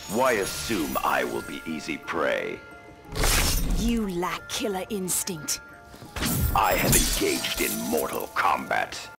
Why assume I will be easy prey? You lack killer instinct. I have engaged in mortal combat.